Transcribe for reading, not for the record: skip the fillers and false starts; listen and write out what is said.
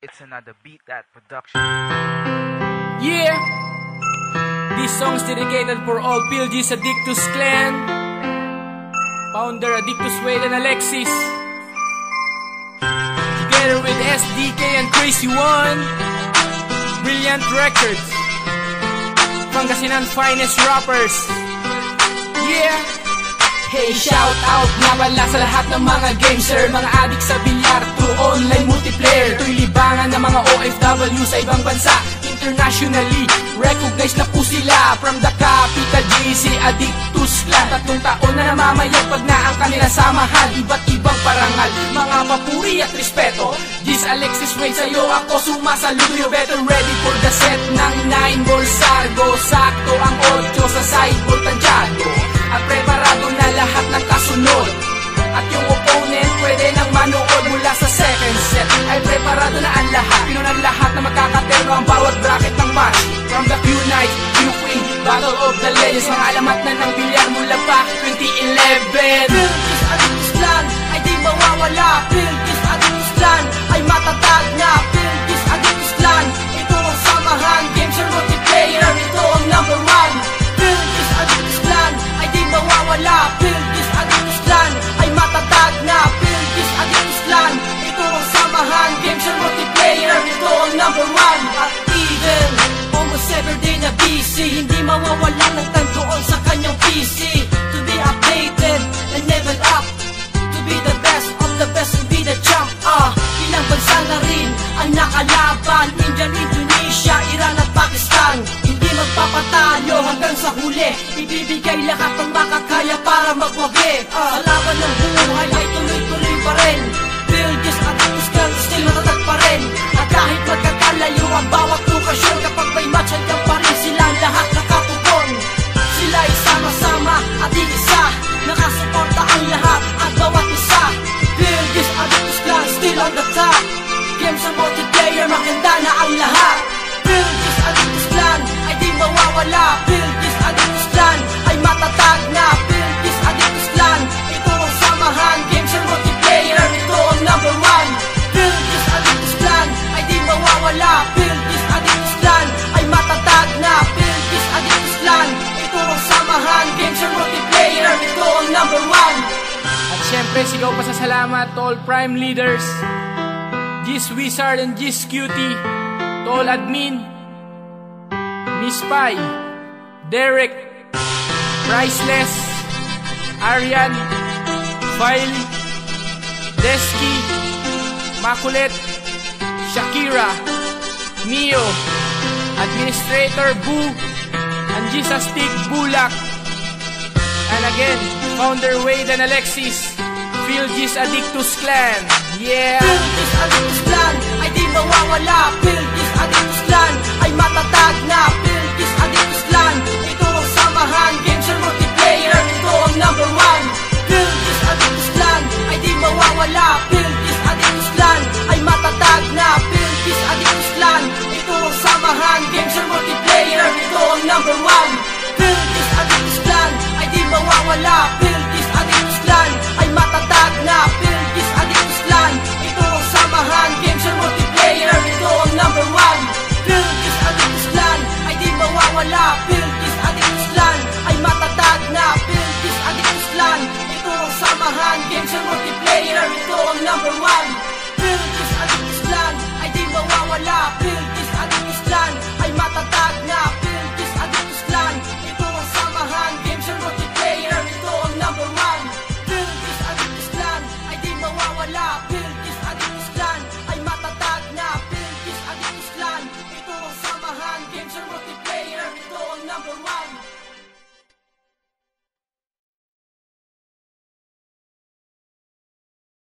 It's another Beat That production. Yeah! This song's dedicated for all PLG's Addictus clan, founder Addictus Wade and Alexis, together with SDK and Crazy One, Brilliant Records, Pangasinan finest rappers. Yeah! Hey, shout out nga pala sa lahat ng mga gamer, mga addict sa bilyar to online multiplayer. To'y libangan ng mga OFW sa ibang bansa, internationally recognized na po sila. From the capital GC Addictus clan, 3 taon na namamayag pag na ang kanilang samahan. Iba't ibang parangal, mga papuri at respeto. G's Alexis Wade, sa'yo ako sumasaludo. You better ready for the set ng 9 ball sargo. Sakto ang 8 sa sideboard tansyado, at preparado na lahat ng kasunod. At yung opponent pwede nang manood mula sa second set. Ay preparado na ang lahat, pinunan lahat na magkakaterno ang bawat bracket ng match. From the Q-Night, Q-Queen, Battle of the Legends, mga alamat na ng bilyar mula pa 2011. PLG's Addictus clan ay di mawawala. PLG's Addictus clan ay matatag na. PLG's Addictus clan, ito ang samahan. Games and multiplayer, ito ang number 1. PLG's Addictus clan ay di mawawala. PLG's Addictus clan ay matatag na. PLG's Addictus clan, ito ang samahan. Games and multiplayer, ito ang number 1. At even almost every day na busy, hindi mawawala ng time doon sa kanyang PC. To be updated and level up, to be the best of the best, to be the champ. Ilang bansa na rin ang nakalaban, India, Indonesia, Iran at Pakistan. Hindi magpapatalo hanggang sa huli, ibibigay lahat ng makakaya para magwagi. Sa laban ng buhay ay tuloy-tuloy pa rin. PLG's Addictus clan still matatag pa rin. At kahit magkakalayo ang bawat lokasyon, kapag may match hanggang pa rin sila lahat nakatugon. Sila ay sama-sama at iisa, nakasuporta ang lahat at bawat isa. PLG's Addictus clan still on the top. Games sa multiplayer, maganda na ang lahat. PLG's Addictus clan ay di mawawala. PLG's Addictus clan ay matatag na. PLG's Addictus clan, ito ang samahan. Games sa multiplayer, ito ang number 1. PLG's Addictus clan ay di mawawala. PLG's Addictus clan ay matatag na. PLG's Addictus clan, ito ang samahan. Games sa multiplayer, ito ang number 1. At syempre, sigaw pa sa salamat to all prime leaders, G's Wizard and G's Cutie, to all admin, Miss Pai, Derek, Priceless, Arian, File, Desky, Makulet, Shakira, Mio, Administrator Boo, and G's Astig Bulak. And again, founder Wade and Alexis, PLG's Addictus clan. Yeah! PLG's Addictus clan ay di mawawala.